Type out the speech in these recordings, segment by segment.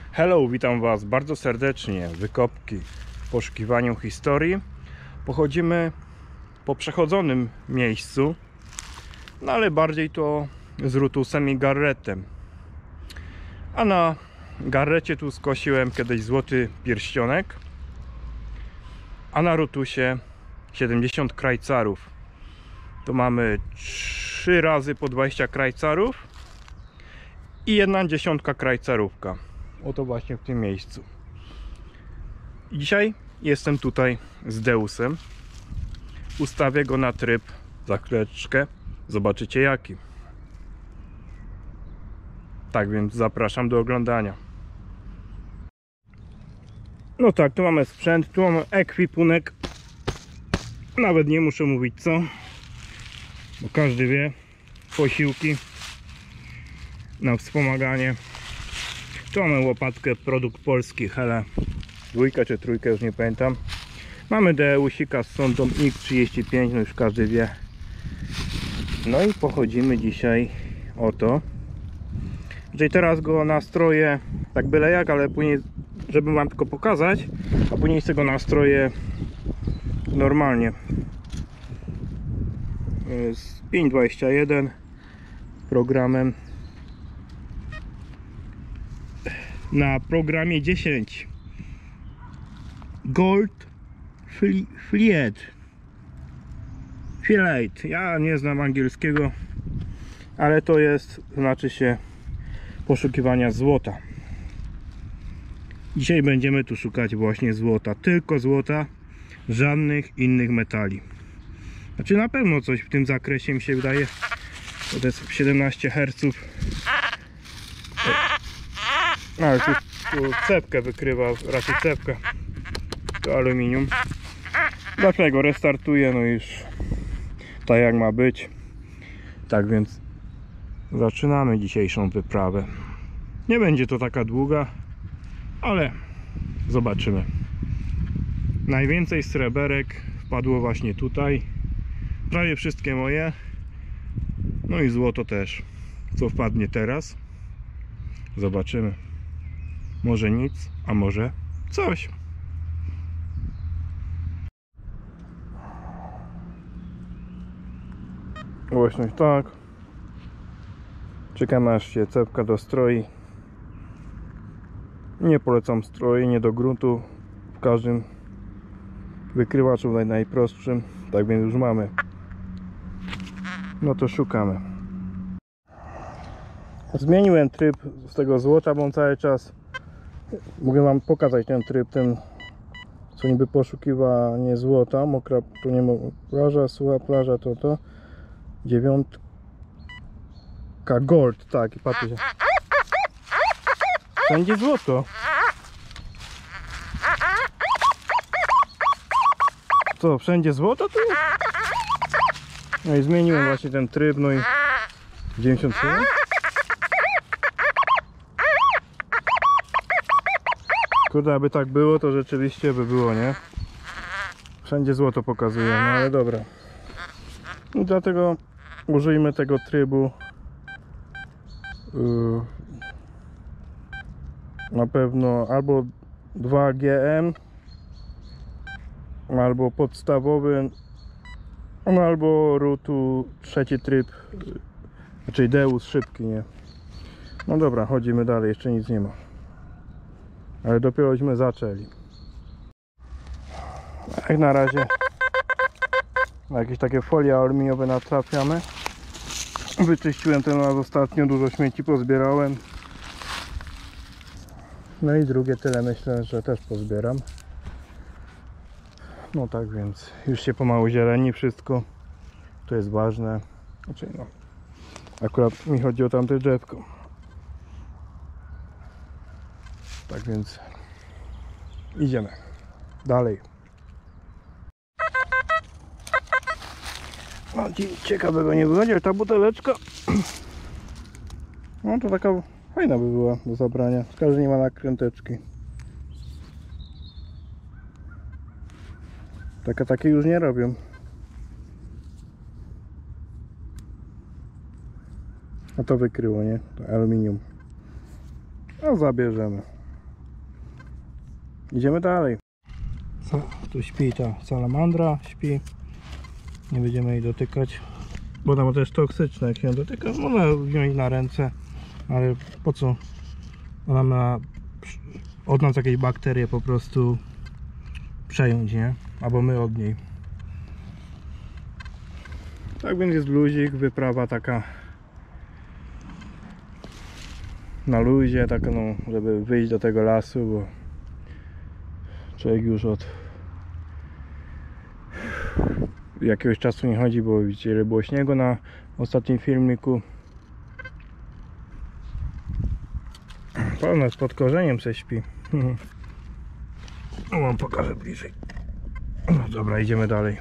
Hello, witam Was bardzo serdecznie. Wykopki w poszukiwaniu historii. Pochodzimy po przechodzonym miejscu, no ale bardziej to z rutusem i garretem. A na garrecie tu skosiłem kiedyś złoty pierścionek, a na rutusie 70 krajcarów. To mamy 3 razy po 20 krajcarów i 1/10 krajcarówka. Oto właśnie w tym miejscu. I dzisiaj jestem tutaj z Deusem. Ustawię go na tryb za chwileczkę. Zobaczycie jaki. Tak więc zapraszam do oglądania. No tak, tu mamy sprzęt, tu mamy ekwipunek. Nawet nie muszę mówić co, bo każdy wie. Posiłki na wspomaganie. Tu mamy łopatkę, produkt polski, Hele 2 czy 3, już nie pamiętam. Mamy Deusika z sondą X35, no już każdy wie. No i pochodzimy dzisiaj o to. Czyli teraz go nastroję tak byle jak, ale później, żeby wam tylko pokazać, a później sobie go nastroję normalnie. Z 5.21 programem. Na programie 10 Gold Fillet. Ja nie znam angielskiego, ale to jest, znaczy się poszukiwania złota. Dzisiaj będziemy tu szukać właśnie złota, tylko złota, żadnych innych metali. Znaczy na pewno coś w tym zakresie mi się wydaje. To jest 17 Hz. Ale tu cepkę wykrywa, raczej cepkę. To aluminium. Dlatego restartuję, no już tak jak ma być. Tak więc zaczynamy dzisiejszą wyprawę. Nie będzie to taka długa, ale zobaczymy. Najwięcej sreberek wpadło właśnie tutaj. Prawie wszystkie moje. No i złoto też. Co wpadnie teraz? Zobaczymy. Może nic, a może coś. Głośność tak. Czekamy aż się cepka dostroi. Nie polecam strojenia do gruntu w każdym wykrywaczu najprostszym. Tak więc już mamy. No to szukamy. Zmieniłem tryb z tego złota, bo on cały czas, mogę wam pokazać ten tryb, ten co niby poszukiwanie złota. Mokra, tu nie ma plaża, sucha plaża, to 9 Gold, tak, i patrzcie, wszędzie złoto. Co, wszędzie złoto tu? No i zmieniłem właśnie ten tryb, no i 97. Kurde, aby tak było, to rzeczywiście by było, nie? Wszędzie złoto pokazuje, no ale dobra. I dlatego użyjmy tego trybu. Na pewno albo 2GM, albo podstawowy, no albo rutu trzeci tryb, czyli Deus szybki, nie? No dobra, chodzimy dalej, jeszcze nic nie ma. Ale dopierośmy zaczęli. Jak na razie na jakieś takie folie aluminiowe natrafiamy. Wyczyściłem ten raz ostatnio, dużo śmieci pozbierałem. No i drugie tyle myślę, że też pozbieram. No tak więc już się pomału zieleni wszystko. To jest ważne. Znaczy no, akurat mi chodzi o tamte drzewko. Tak więc idziemy dalej. No, ciekawego nie wychodzi, ale ta buteleczka no to taka fajna by była do zabrania. Każdy nie ma nakręteczki. Takie już nie robią. A to wykryło, nie? To aluminium. A zabierzemy. Idziemy dalej. Tu śpi ta salamandra, śpi. Nie będziemy jej dotykać, bo ona też toksyczna. Jak się ją dotyka, można wziąć na ręce, ale po co? Ona ma od nas jakieś bakterie po prostu przejąć, nie? Albo my od niej. Tak więc jest luzik, wyprawa taka na luzie, tak no, żeby wyjść do tego lasu, bo człowiek już od jakiegoś czasu nie chodzi, bo widzicie, ile było śniegu na ostatnim filmiku. Pełno pod korzeniem se śpi. No, wam pokażę bliżej. No dobra, idziemy dalej.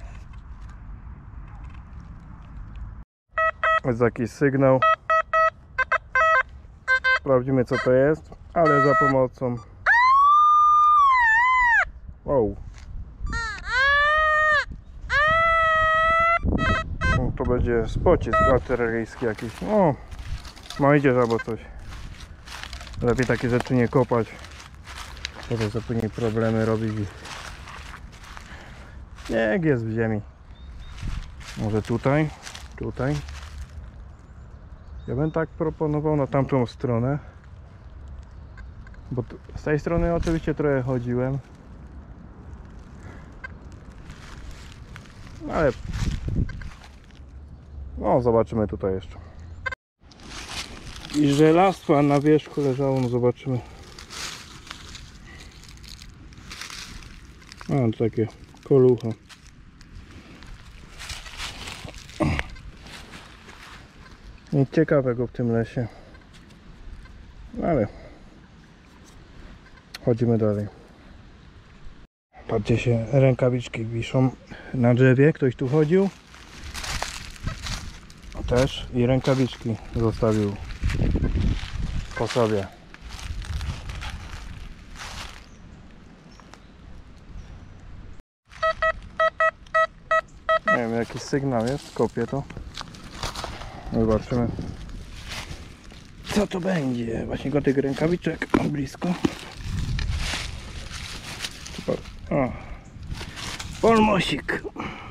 Jest jakiś sygnał. Sprawdzimy, co to jest, ale za pomocą... Wow. No, to będzie pocisk artyleryjski jakiś. O, ma idziesz albo coś. Lepiej takie rzeczy nie kopać. Potem sobie później problemy robić. Śnieg jest w ziemi. Może tutaj? Tutaj? Ja bym tak proponował na tamtą stronę. Bo z tej strony oczywiście trochę chodziłem. Ale... No, zobaczymy tutaj jeszcze. I żelastwa na wierzchu leżało, no zobaczymy. A, to takie kolucha. Nic ciekawego w tym lesie. Ale chodzimy dalej. Patrzcie się, rękawiczki wiszą na drzewie. Ktoś tu chodził. Też i rękawiczki zostawił po sobie. Nie wiem, jakiś sygnał jest, kopię to. Zobaczymy, co to będzie. Właśnie go tych rękawiczek blisko. O, polmosik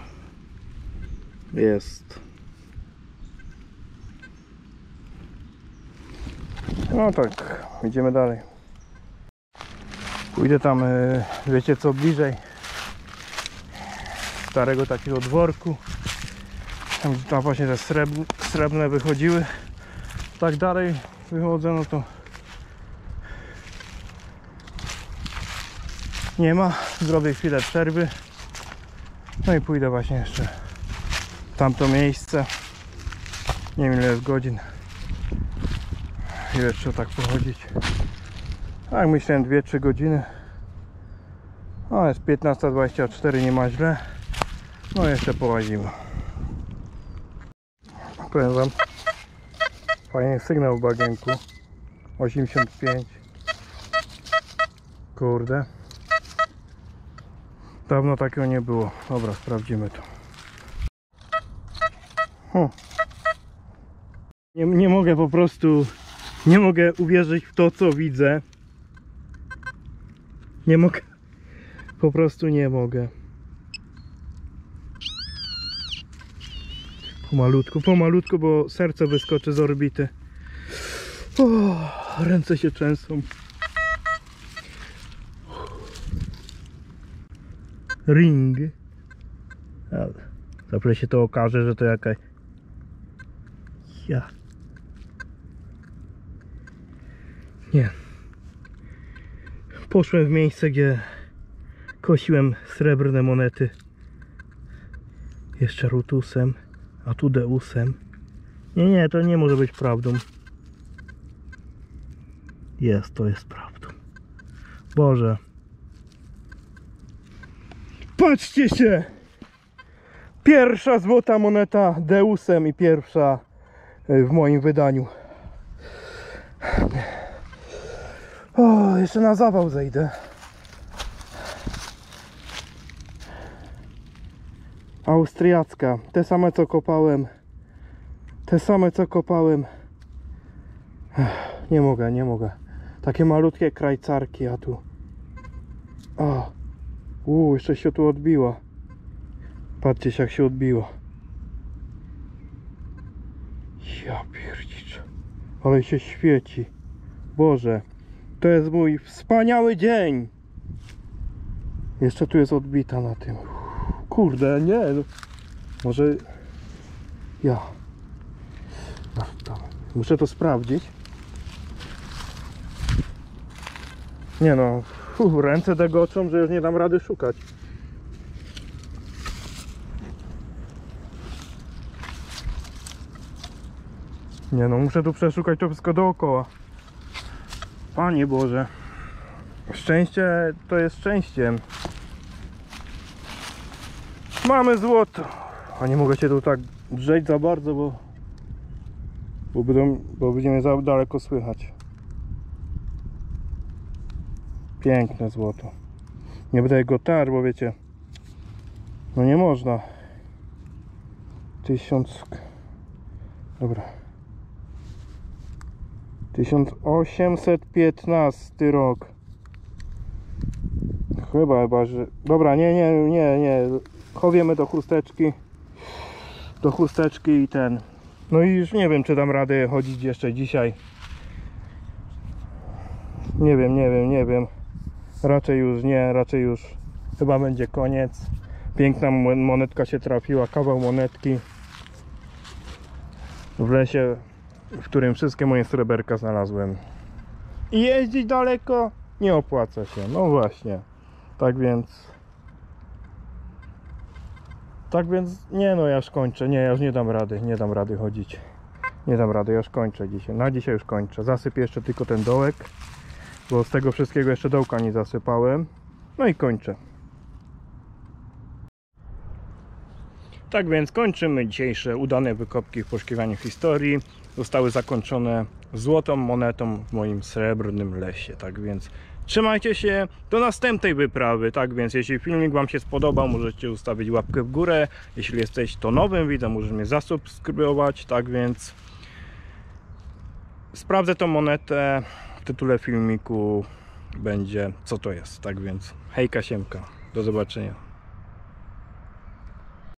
jest. No tak, idziemy dalej. Pójdę tam, wiecie co, bliżej starego takiego dworku. Tam właśnie te srebrne wychodziły. Tak dalej wychodzę, no to nie ma. Zrobię chwilę przerwy. No i pójdę właśnie jeszcze w tamto miejsce. Nie wiem ile jest godzin. I jeszcze tak pochodzić. Tak myślałem 2-3 godziny. No jest 15:24, nie ma źle. No jeszcze połazimy. Powiem wam, fajny sygnał w bagienku. 85. Kurde. Dawno takiego nie było. Dobra, sprawdzimy to. Nie mogę po prostu... Nie mogę uwierzyć w to, co widzę. Nie mogę. Po prostu nie mogę. Pomalutku, bo serce wyskoczy z orbity. O, ręce się trzęsą. Ring. Zawsze się to okaże, że to jakaś... Ja. Nie. Poszłem w miejsce, gdzie kosiłem srebrne monety. Jeszcze rutusem, a tu deusem. Nie, to nie może być prawdą. To jest prawdą. Boże. Patrzcie się! Pierwsza złota moneta deusem i pierwsza w moim wydaniu. O, jeszcze na zawał zejdę. Austriacka. Te same co kopałem. Nie mogę. Takie malutkie krajcarki, a tu O! Jeszcze się tu odbiła. Patrzcie, jak się odbiła. Ja pierdziczę. Ale się świeci. Boże, to jest mój wspaniały dzień. Jeszcze tu jest odbita na tym. Kurde, nie. Może ja. Muszę to sprawdzić. Nie no, ręce degoczą, że już nie dam rady szukać. Nie no, muszę tu przeszukać to wszystko dookoła. Panie Boże. Szczęście to jest szczęściem. Mamy złoto. A nie mogę się tu tak drzeć za bardzo, bo będziemy za daleko słychać. Piękne złoto. Nie będę go tarł, bo wiecie, no nie można. 1815 rok. Chyba, że... Dobra, nie. Chowiemy do chusteczki. Do chusteczki i ten. No i już nie wiem, czy dam radę chodzić jeszcze dzisiaj. Nie wiem. Raczej już chyba będzie koniec. Piękna monetka się trafiła, kawał monetki w lesie, w którym wszystkie moje sreberka znalazłem. I jeździć daleko nie opłaca się, no właśnie. Tak więc nie no, ja już kończę. Ja już nie dam rady chodzić. Nie dam rady, ja już kończę dzisiaj. Na dzisiaj już kończę. Zasypię jeszcze tylko ten dołek, bo z tego wszystkiego jeszcze dołka nie zasypałem. No i kończę. Tak więc kończymy dzisiejsze udane wykopki w poszukiwaniu historii. Zostały zakończone złotą monetą w moim srebrnym lesie. Tak więc trzymajcie się do następnej wyprawy. Tak więc jeśli filmik wam się spodobał, możecie ustawić łapkę w górę. Jeśli jesteś to nowym widzem, możesz mnie zasubskrybować. Tak więc sprawdzę tą monetę. W tytule filmiku będzie co to jest. Tak więc hejka siemka. Do zobaczenia.